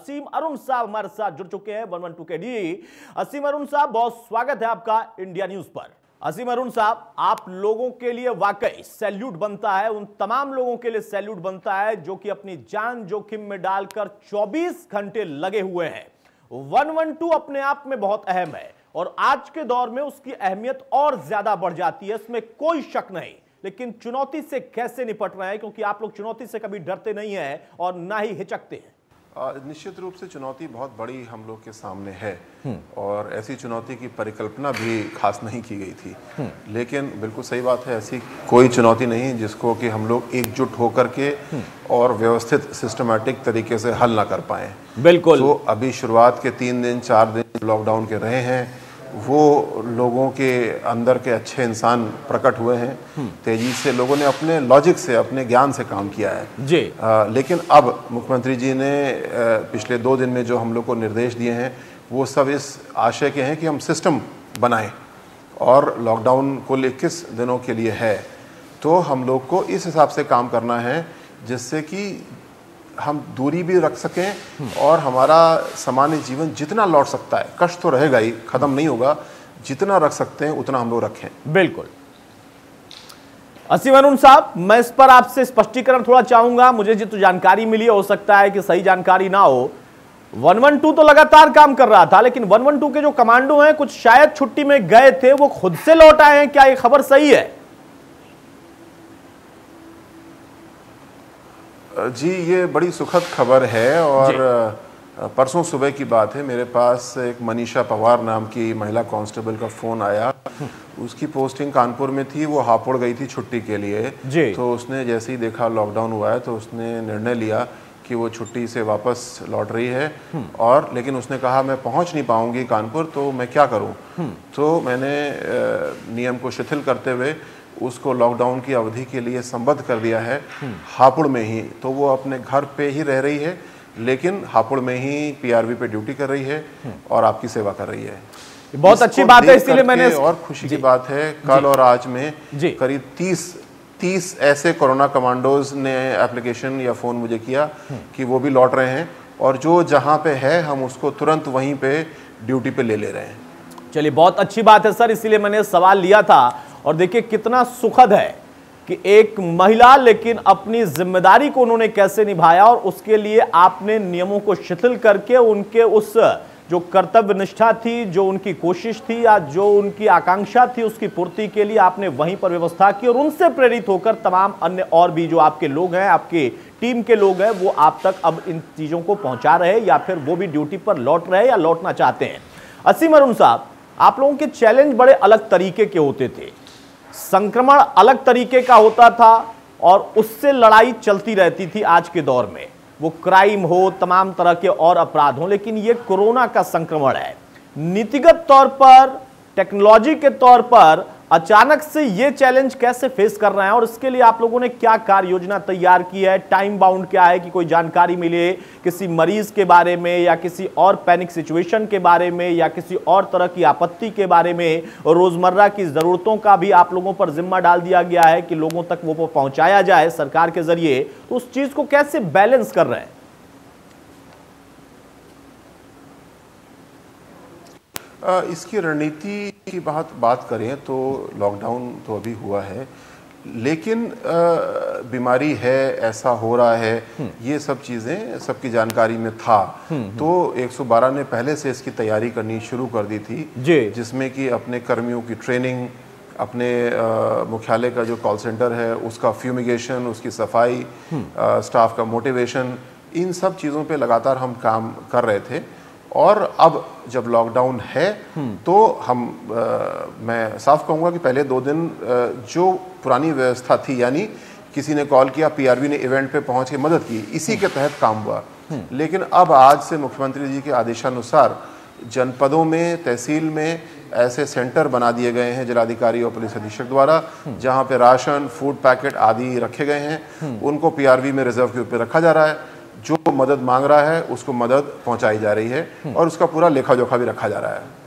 असीम अरुण साहब हमारे साथ जुड़ चुके हैं 112 के डी। असीम अरुण साहब, बहुत स्वागत है आपका इंडिया न्यूज पर। असीम अरुण साहब, आप लोगों के लिए वाकई सैल्यूट बनता है, उन तमाम लोगों के लिए सैल्यूट बनता है जो कि अपनी जान जोखिम में डालकर 24 घंटे लगे हुए हैं। 112 अपने आप में बहुत अहम है और आज के दौर में उसकी अहमियत और ज्यादा बढ़ जाती है, इसमें कोई शक नहीं। लेकिन चुनौती से कैसे निपट रहे हैं, क्योंकि आप लोग चुनौती से कभी डरते नहीं हैं और ना ही हिचकते हैं। निश्चित रूप से चुनौती बहुत बड़ी हम लोग के सामने है और ऐसी चुनौती की परिकल्पना भी खास नहीं की गई थी। लेकिन बिल्कुल सही बात है, ऐसी कोई चुनौती नहीं जिसको कि हम लोग एकजुट होकर के और व्यवस्थित सिस्टमैटिक तरीके से हल ना कर पाए। बिल्कुल। तो अभी शुरुआत के 3 दिन 4 दिन लॉकडाउन के रहे हैं, वो लोगों के अंदर के अच्छे इंसान प्रकट हुए हैं। तेजी से लोगों ने अपने लॉजिक से, अपने ज्ञान से काम किया है जी। लेकिन अब मुख्यमंत्री जी ने पिछले 2 दिन में जो हम लोग को निर्देश दिए हैं वो सब इस आशय के हैं कि हम सिस्टम बनाएं और लॉकडाउन कुल 21 दिनों के लिए है, तो हम लोग को इस हिसाब से काम करना है जिससे कि हम दूरी भी रख सकें और हमारा सामान्य जीवन जितना लौट सकता है, कष्ट तो रहेगा ही, खत्म नहीं होगा, जितना रख सकते हैं उतना हम लोग रखें। बिल्कुल। असीम अरुण साहब, मैं इस पर आपसे स्पष्टीकरण थोड़ा चाहूंगा। मुझे जो जानकारी मिली, हो सकता है कि सही जानकारी ना हो। 112 तो लगातार काम कर रहा था, लेकिन 112 के जो कमांडो हैं कुछ शायद छुट्टी में गए थे, वो खुद से लौट आए हैं, क्या ये खबर सही है? जी, ये बड़ी सुखद खबर है और परसों सुबह की बात है, मेरे पास एक मनीषा पवार नाम की महिला कांस्टेबल का फ़ोन आया। उसकी पोस्टिंग कानपुर में थी, वो हापुड़ गई थी छुट्टी के लिए जी। तो उसने जैसे ही देखा लॉकडाउन हुआ है तो उसने निर्णय लिया कि वो छुट्टी से वापस लौट रही है और लेकिन उसने कहा मैं पहुंच नहीं पाऊंगी कानपुर, तो मैं क्या करूं। तो मैंने नियम को शिथिल करते हुए उसको लॉकडाउन की अवधि के लिए संबद्ध कर दिया है हापुड़ में ही। तो वो अपने घर पे ही रह रही है, लेकिन हापुड़ में ही पीआरवी पे ड्यूटी कर रही है और आपकी सेवा कर रही है। बहुत अच्छी बात है, इसीलिए मैंने और खुशी की बात है, कल और आज में करीब 30 ऐसे कोरोना कमांडोज ने एप्लीकेशन या फ़ोन मुझे किया कि वो भी लौट रहे हैं और जो जहाँ पे है हम उसको तुरंत वहीं पे ड्यूटी पे ले रहे हैं। चलिए, बहुत अच्छी बात है सर, इसीलिए मैंने सवाल लिया था। और देखिए कितना सुखद है कि एक महिला लेकिन अपनी जिम्मेदारी को उन्होंने कैसे निभाया और उसके लिए आपने नियमों को शिथिल करके उनके उस जो कर्तव्य निष्ठा थी, जो उनकी कोशिश थी या जो उनकी आकांक्षा थी, उसकी पूर्ति के लिए आपने वहीं पर व्यवस्था की और उनसे प्रेरित होकर तमाम अन्य और भी जो आपके लोग हैं, आपके टीम के लोग हैं, वो आप तक अब इन चीजों को पहुंचा रहे हैं या फिर वो भी ड्यूटी पर लौट रहे हैं या लौटना चाहते हैं। असीम अरुण साहब, आप लोगों के चैलेंज बड़े अलग तरीके के होते थे, संक्रमण अलग तरीके का होता था और उससे लड़ाई चलती रहती थी। आज के दौर में वो क्राइम हो, तमाम तरह के और अपराध हो, लेकिन ये कोरोना का संक्रमण है। नीतिगत तौर पर, टेक्नोलॉजी के तौर पर अचानक से ये चैलेंज कैसे फेस कर रहे हैं और इसके लिए आप लोगों ने क्या कार्य योजना तैयार की है? टाइम बाउंड क्या है कि कोई जानकारी मिले किसी मरीज के बारे में या किसी और पैनिक सिचुएशन के बारे में या किसी और तरह की आपत्ति के बारे में, रोजमर्रा की जरूरतों का भी आप लोगों पर जिम्मा डाल दिया गया है कि लोगों तक वो पहुंचाया जाए सरकार के जरिए, तो उस चीज को कैसे बैलेंस कर रहे हैं? इसकी रणनीति की बात करें तो लॉकडाउन तो अभी हुआ है, लेकिन बीमारी है, ऐसा हो रहा है, ये सब चीज़ें सबकी जानकारी में था। तो 112 ने पहले से इसकी तैयारी करनी शुरू कर दी थी, जिसमें कि अपने कर्मियों की ट्रेनिंग, अपने मुख्यालय का जो कॉल सेंटर है उसका फ्यूमिगेशन, उसकी सफाई, स्टाफ का मोटिवेशन, इन सब चीज़ों पे लगातार हम काम कर रहे थे। और अब जब लॉकडाउन है तो मैं साफ कहूँगा कि पहले 2 दिन जो पुरानी व्यवस्था थी, यानी किसी ने कॉल किया, पीआरवी ने इवेंट पे पहुंच के मदद की, इसी के तहत काम हुआ। लेकिन अब आज से मुख्यमंत्री जी के आदेशानुसार जनपदों में, तहसील में ऐसे सेंटर बना दिए गए हैं जिलाधिकारी और पुलिस अधीक्षक द्वारा, जहाँ पे राशन, फूड पैकेट आदि रखे गए हैं। उनको पीआरवी में रिजर्व के ऊपर रखा जा रहा है, जो मदद मांग रहा है उसको मदद पहुंचाई जा रही है और उसका पूरा लेखा जोखा भी रखा जा रहा है।